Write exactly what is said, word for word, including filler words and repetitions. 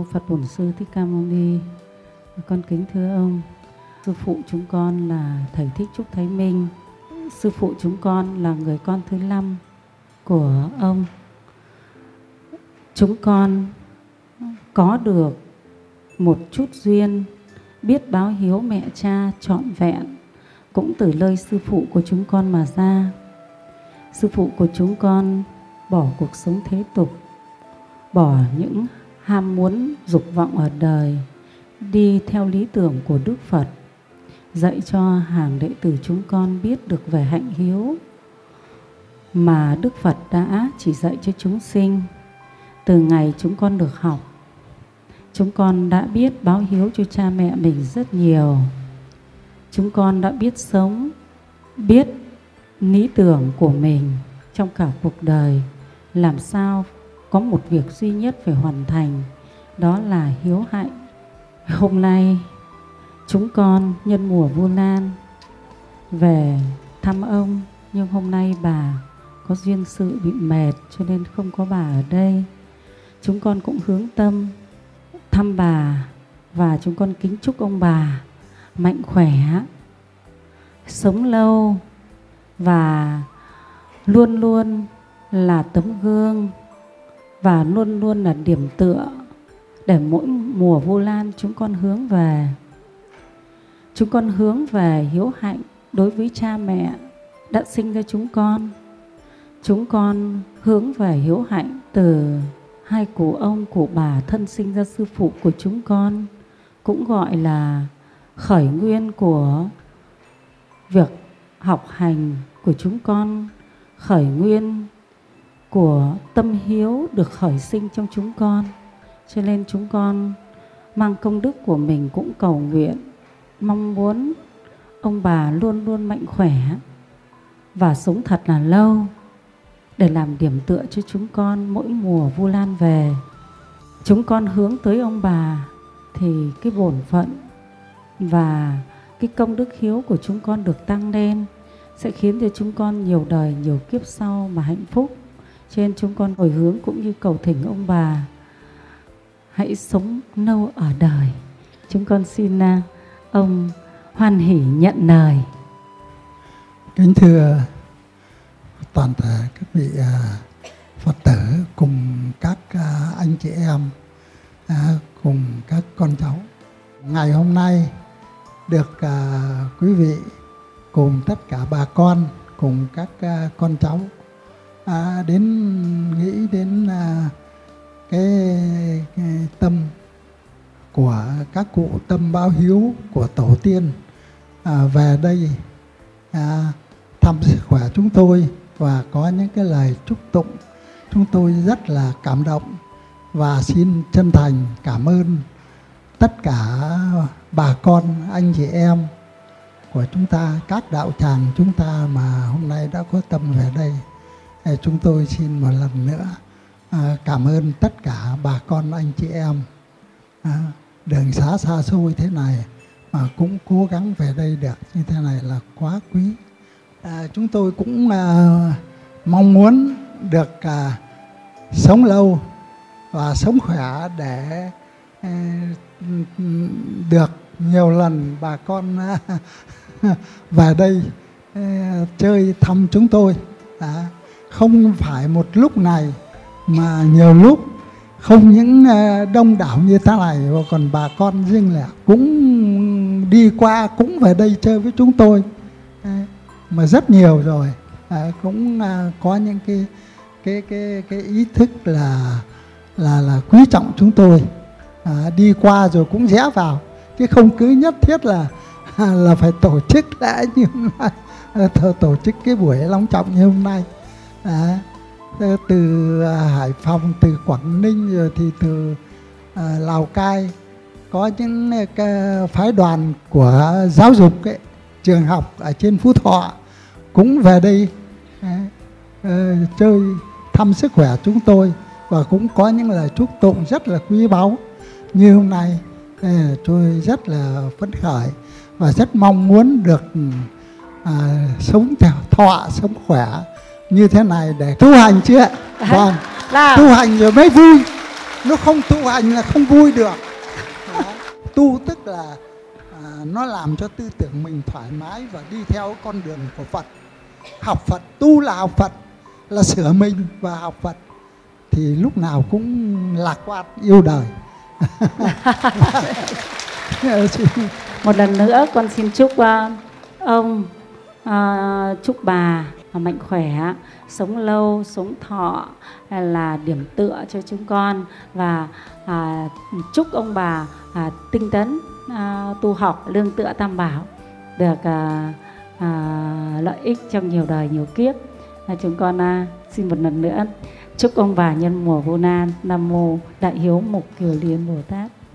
Phật Bổn Sư Thích Ca Mâu Ni. Con kính thưa ông, sư phụ chúng con là thầy Thích Trúc Thái Minh. Sư phụ chúng con là người con thứ năm của ông. Chúng con có được một chút duyên biết báo hiếu mẹ cha trọn vẹn cũng từ lời sư phụ của chúng con mà ra. Sư phụ của chúng con bỏ cuộc sống thế tục, bỏ những ham muốn dục vọng ở đời, đi theo lý tưởng của Đức Phật, dạy cho hàng đệ tử chúng con biết được về hạnh hiếu mà Đức Phật đã chỉ dạy cho chúng sinh. Từ ngày chúng con được học, chúng con đã biết báo hiếu cho cha mẹ mình rất nhiều. Chúng con đã biết sống, biết lý tưởng của mình trong cả cuộc đời, làm sao có một việc duy nhất phải hoàn thành, đó là hiếu hạnh. Hôm nay chúng con nhân mùa Vu Lan về thăm ông, nhưng hôm nay bà có duyên sự bị mệt cho nên không có bà ở đây. Chúng con cũng hướng tâm thăm bà và chúng con kính chúc ông bà mạnh khỏe, sống lâu và luôn luôn là tấm gương và luôn luôn là điểm tựa để mỗi mùa Vu Lan chúng con hướng về. Chúng con hướng về hiếu hạnh đối với cha mẹ đã sinh ra chúng con. Chúng con hướng về hiếu hạnh từ hai cụ ông, cụ bà thân sinh ra sư phụ của chúng con, cũng gọi là khởi nguyên của việc học hành của chúng con, khởi nguyên của tâm hiếu được khởi sinh trong chúng con. Cho nên chúng con mang công đức của mình cũng cầu nguyện, mong muốn ông bà luôn luôn mạnh khỏe và sống thật là lâu, để làm điểm tựa cho chúng con mỗi mùa Vu Lan về. Chúng con hướng tới ông bà thì cái bổn phận và cái công đức hiếu của chúng con được tăng lên, sẽ khiến cho chúng con nhiều đời nhiều kiếp sau mà hạnh phúc. Cho nên chúng con hồi hướng cũng như cầu thỉnh ông bà hãy sống lâu ở đời. Chúng con xin uh, ông hoan hỷ nhận lời. Kính thưa toàn thể các vị uh, Phật tử cùng các uh, anh chị em, uh, cùng các con cháu, ngày hôm nay được uh, quý vị cùng tất cả bà con, cùng các uh, con cháu uh, đến nghĩ đến uh, cái, cái tâm của các cụ, tâm báo hiếu của tổ tiên à, về đây à, thăm sức khỏe chúng tôi và có những cái lời chúc tụng. Chúng tôi rất là cảm động và xin chân thành cảm ơn tất cả bà con, anh chị em của chúng ta, các đạo tràng chúng ta mà hôm nay đã có tâm về đây. Chúng tôi xin một lần nữa À, cảm ơn tất cả bà con anh chị em, à, đường xá xa xôi thế này mà cũng cố gắng về đây được như thế này là quá quý. À, chúng tôi cũng à, mong muốn được à, sống lâu và sống khỏe để à, được nhiều lần bà con à, về đây à, chơi thăm chúng tôi. À, không phải một lúc này mà nhiều lúc, không những đông đảo như thế này mà còn bà con riêng lẻ cũng đi qua, cũng về đây chơi với chúng tôi mà rất nhiều rồi. À, cũng có những cái cái cái cái ý thức là là là quý trọng chúng tôi. À, đi qua rồi cũng rẽ vào, chứ không cứ nhất thiết là là phải tổ chức lễ như hôm nay, tổ chức cái buổi long trọng như hôm nay. À, từ Hải Phòng, từ Quảng Ninh, rồi thì từ à, Lào Cai, có những cái phái đoàn của giáo dục ấy, trường học ở trên Phú Thọ cũng về đây à, à, chơi thăm sức khỏe chúng tôi, và cũng có những lời chúc tụng rất là quý báu như hôm nay. À, tôi rất là phấn khởi và rất mong muốn được à, sống thọ, sống khỏe như thế này để tu hành chứ ạ. Vâng, tu hành rồi mới vui. nó không tu hành là không vui được. Đó. Tu tức là à, nó làm cho tư tưởng mình thoải mái và đi theo con đường của Phật. Học Phật, tu là học Phật, là sửa mình và học Phật, thì lúc nào cũng lạc quan, yêu đời. Một lần nữa con xin chúc uh, ông, uh, chúc bà mạnh khỏe, sống lâu, sống thọ, là điểm tựa cho chúng con. Và uh, chúc ông bà uh, tinh tấn uh, tu học lương tựa Tam Bảo, được uh, uh, lợi ích trong nhiều đời nhiều kiếp. uh, Chúng con uh, xin một lần nữa chúc ông bà nhân mùa Vu Lan. Nam mô Đại Hiếu Mục Kiều Liên Bồ Tát.